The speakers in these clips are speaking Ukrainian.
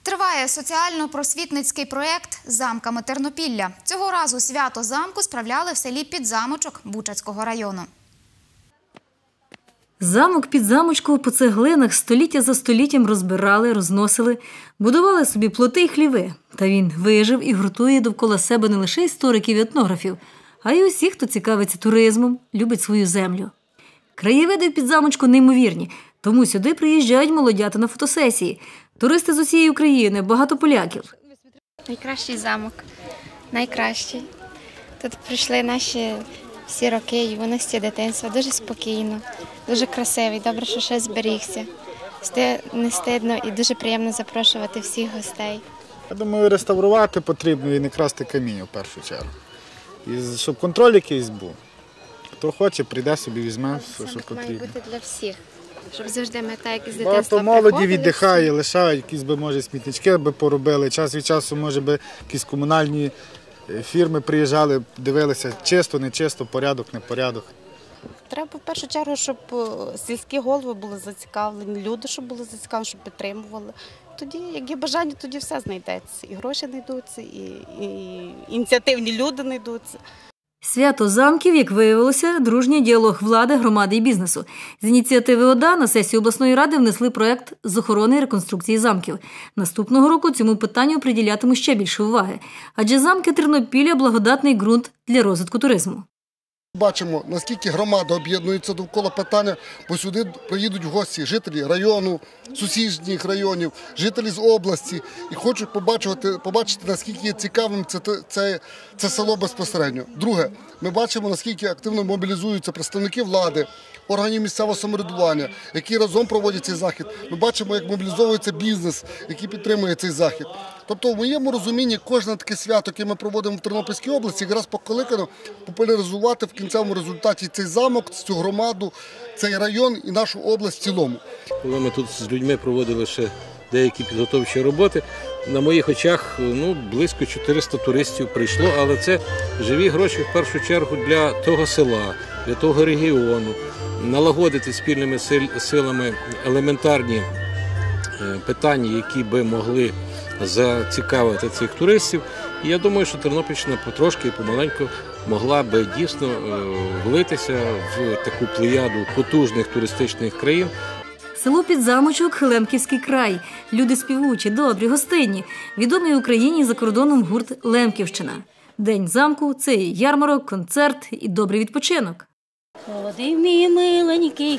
Триває соціально-просвітницький проєкт «Замками Тернопілля». Цього разу свято замку справляли в селі Підзамочок Бучацького району. Замок Підзамочково по цеглинах століття за століттям розбирали, розносили, будували собі плоти й хліви. Та він вижив і гуртує довкола себе не лише істориків і етнографів, а й усіх, хто цікавиться туризмом, любить свою землю. Краєвиди в Підзамочку неймовірні, тому сюди приїжджають молодята на фотосесії. Туристи з усієї України, багато поляків. Найкращий замок, найкращий. Тут прийшли наші всі роки, юності, дитинства, дуже спокійно, дуже красивий, добре, що ще зберігся. Не стидно і дуже приємно запрошувати всіх гостей. Я думаю, реставрувати потрібно і не красти каміння в першу чергу. І щоб контроль якийсь був. Хто хоче, прийде собі, візьме, що потрібно. Має бути для всіх, щоб завжди ми так, як з дитинства багато молоді віддихає, лишають, якісь би, може, смітнички би поробили. Час від часу, може би, якісь комунальні фірми приїжджали, дивилися, чисто, не чисто, порядок, непорядок. Треба в першу чергу, щоб сільські голови були зацікавлені, люди, щоб були зацікавлені, щоб підтримували. Тоді, як є бажання, тоді все знайдеться. І гроші знайдуться, і ініціативні люди знайдуться. Свято замків, як виявилося, дружній діалог влади, громади і бізнесу. З ініціативи ОДА на сесію обласної ради внесли проєкт з охорони і реконструкції замків. Наступного року цьому питанню приділятимуть ще більше уваги. Адже замки Тернопілля – благодатний ґрунт для розвитку туризму. Бачимо, наскільки громада об'єднується довкола питання, бо сюди приїдуть в гості жителі району, сусідніх районів, жителі з області і хочуть побачити, наскільки є цікавим це село безпосередньо. Друге, ми бачимо, наскільки активно мобілізуються представники влади, органів місцевого самоврядування, які разом проводять цей захід. Ми бачимо, як мобілізовується бізнес, який підтримує цей захід. Тобто, в моєму розумінні, кожне таке свято, яке ми проводимо в Тернопільській області, якраз покликано популяризувати в кінцевому результаті цей замок, цю громаду, цей район і нашу область в цілому. Коли ми тут з людьми проводили ще деякі підготовчі роботи, на моїх очах близько 400 туристів прийшло, але це живі гроші в першу чергу для того села, для того регіону, налагодити спільними силами елементарні питання, які би могли зацікавити цих туристів. І я думаю, що Тернопільщина потрошки і помаленьку могла би дійсно влитися в таку плеяду потужних туристичних країн. Село Підзамочок – Лемківський край. Люди співучі, добрі, гостинні. Відомий в Україні і за кордоном гурт «Лемківщина». День замку – це і ярмарок, концерт і добрий відпочинок. Ходи, мій миленький,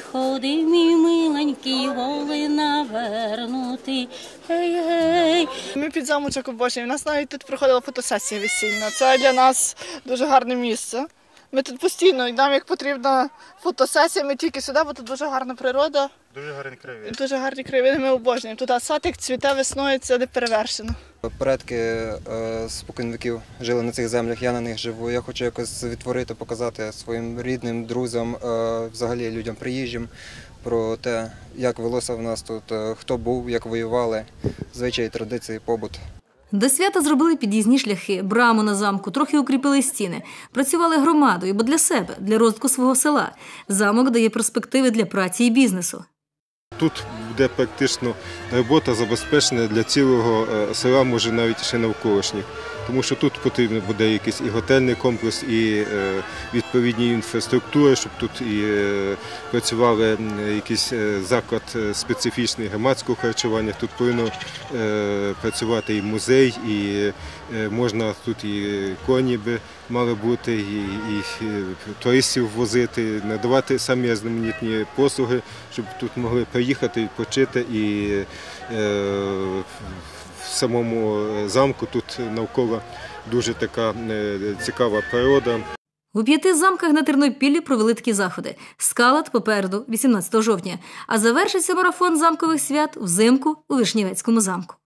голи навернути, гей-гей. Ми Підзамочок обожнюємо. У нас навіть тут проходила фотосесія весільна. Це для нас дуже гарне місце. Ми тут постійно, і нам як потрібна фотосесія, ми тільки сюди, бо тут дуже гарна природа. Дуже гарні краєвиди. Дуже гарні краєвиди, ми обожнюємо. Тут сад як цвіте весною, це не перевершено. Предки споконвіків жили на цих землях, я на них живу. Я хочу якось відтворити, показати своїм рідним, друзям, взагалі людям приїжджим про те, як велося в нас тут, хто був, як воювали, звичаї, традиції, побут. До свята зробили під'їзні шляхи, браму на замку, трохи укріпили стіни. Працювали громадою, бо для себе, для розвитку свого села. Замок дає перспективи для праці і бізнесу. Тут буде практично робота забезпечена для цілого села, може навіть ще навколишніх. Тому що тут потрібно буде якийсь і готельний комплекс, і відповідні інфраструктури, щоб тут і працювали якийсь заклад специфічний громадського харчування. Тут повинно працювати і музей, і можна тут і коні би мали бути, і туристів возити, надавати самі різноманітні послуги, щоб тут могли приїхати, відпочити і в самому замку тут навколо дуже така цікава природа. У 5 замках на Тернопіллі провели такі заходи. Скалат попереду 18 жовтня, а завершиться марафон замкових свят взимку у Вишневецькому замку.